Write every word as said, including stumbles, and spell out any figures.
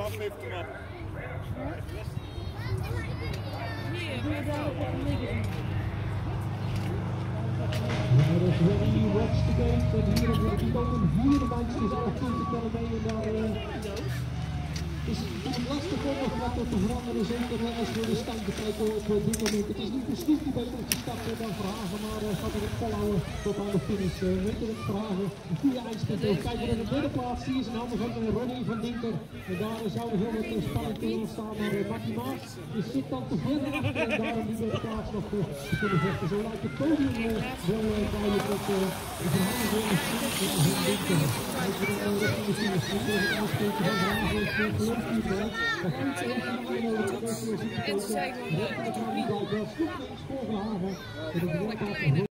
Pas even te mappen. Er is Willy Watch the Gate en hier wordt het ook een vierde meisjes al te tellen mee en daar is het lastig om nog wat te veranderen, zeker als we de stand bekijken op dit moment. Het is niet een stukje beter te starten dan Verhagen, maar uh, gaat er het volhouden tot aan de finish. Uh, Weet het Verhagen, een goede eindspunt. Kijken we naar de derde plaats, die is een handen van Ronnie van Dinker. En daar zou er heel wat spanning kunnen ontstaan, maar uh, Marty Maas die zit dan te ver achter en daarom die derde plaats nog uh, te kunnen vechten. Zo lijkt het podium uh, wel uh, duidelijk dat uh, de Verhagen weer een stand van Dinker. Als we dan uh, richting de finish, dan kunnen we het aanspreken van Verhagen. Dat is zijn